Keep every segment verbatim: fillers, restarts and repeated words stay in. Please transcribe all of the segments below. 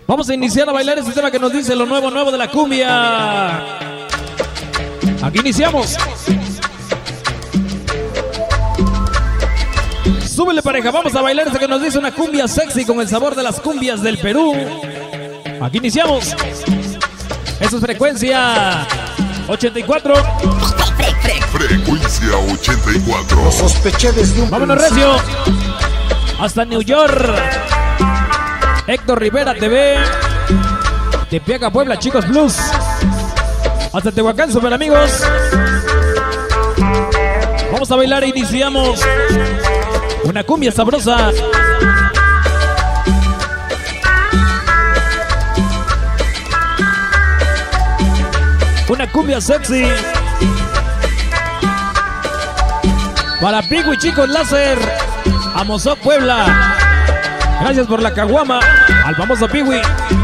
Vamos a iniciar a bailar este tema que nos dice lo nuevo, nuevo de la cumbia. Aquí iniciamos. Súbele, pareja, vamos a bailar este que nos dice una cumbia sexy con el sabor de las cumbias del Perú. Aquí iniciamos. Eso es frecuencia ochenta y cuatro. Fre fre frecuencia ochenta y cuatro. Sospeché desde un Vámonos recio. Hasta New York. Héctor Rivera T V. Tepeaca, Puebla, Chicos Plus. Hasta Tehuacán, super amigos. Vamos a bailar e iniciamos una cumbia sabrosa. Una cumbia sexy. Para Pico y Chicos Láser. A Mozoc, Puebla. Gracias por la caguama. Al famoso Piwi.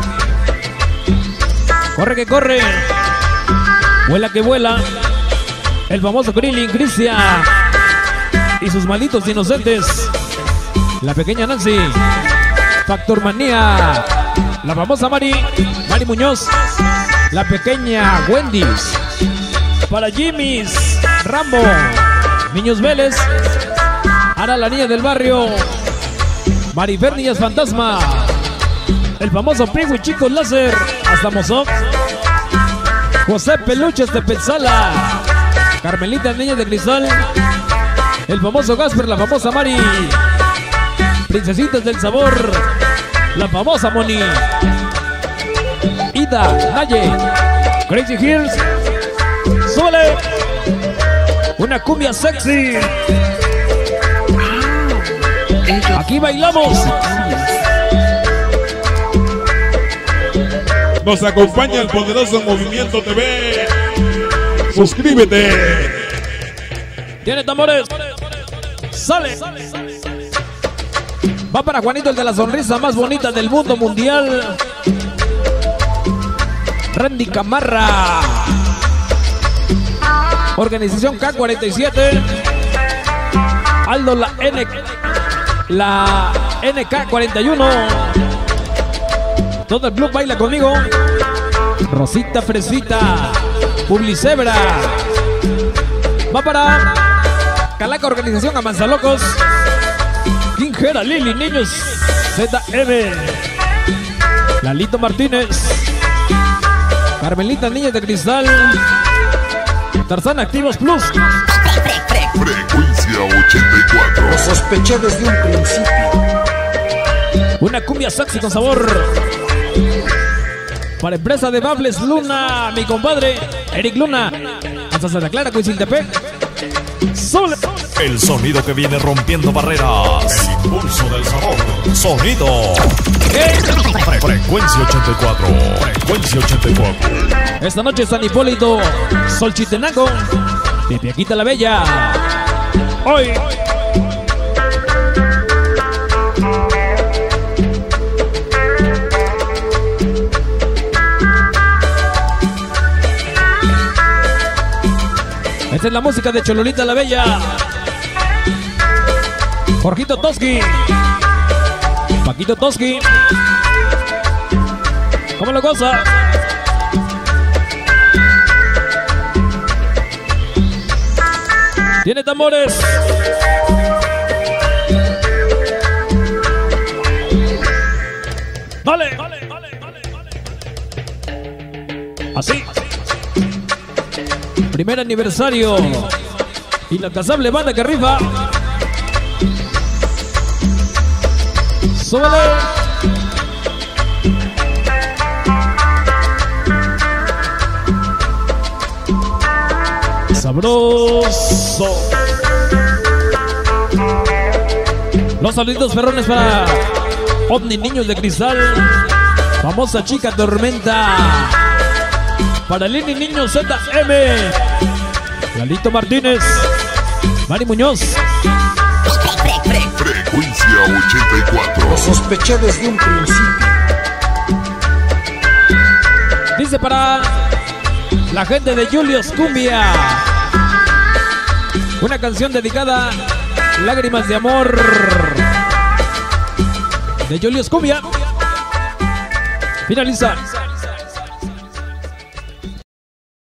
Corre que corre. Vuela que vuela. El famoso Krillin, Cristian. Y sus malitos inocentes. La pequeña Nancy. Factor Manía. La famosa Mari. Mari Muñoz. La pequeña Wendy's. Para Jimmy's. Rambo. Niños Vélez. Ara la niña del barrio. Marifer Niñas Fantasma. El famoso Piwi Chicos Láser. Hasta Mozoc. José Peluches de Petzala. Carmelita Niña de Cristal. El famoso Gasper. La famosa Mari. Princesitas del Sabor. La famosa Moni. Ida Naye. Crazy Hills. Súbele. Una cumbia sexy. Aquí bailamos. Nos acompaña el poderoso Movimiento T V. Suscríbete. Tiene tambores. Sale. Va para Juanito, el de la sonrisa más bonita del mundo mundial. Randy Camarra. Organización K cuarenta y siete. Aldo la N. La N K cuarenta y uno. Todo el club baila conmigo. Rosita Fresita. Publicebra. Va para Calaca, Organización Amanzalocos. Quinjera Lili, Niños Z M. Lalito Martínez. Carmelita Niñas de Cristal. Tarzán Activos Plus. Frecuencia ochenta y cuatro. Lo sospeché desde un principio. Una cumbia sexy con sabor. Para empresa de Bables Luna, mi compadre Eric Luna. Hasta Santa Clara, Cuisiltepec. Sol. El sonido que viene rompiendo barreras. El impulso del sabor. Sonido. Fre frecuencia ochenta y cuatro. Frecuencia ochenta y cuatro. Esta noche San Hipólito, Solchitenango, Tepeaquita la Bella. Hoy. Esta es la música de Chololita la Bella. Jorgito Toski. Paquito Toski. ¿Cómo lo goza? Tiene tambores. Dale. Así. Primer aniversario. Inalcanzable banda que rifa. Súbele. Sabroso. Los saluditos ferrones para Ovni Niños de Cristal. Famosa Chica Tormenta. Para Lini Niños Z M. Lalito Martínez. Mari Muñoz. Frecuencia ochenta y cuatro. Lo sospeché desde un principio. Dice para la gente de Julius Cumbia. Una canción dedicada Lágrimas de Amor de Julius Cumbia. Finaliza.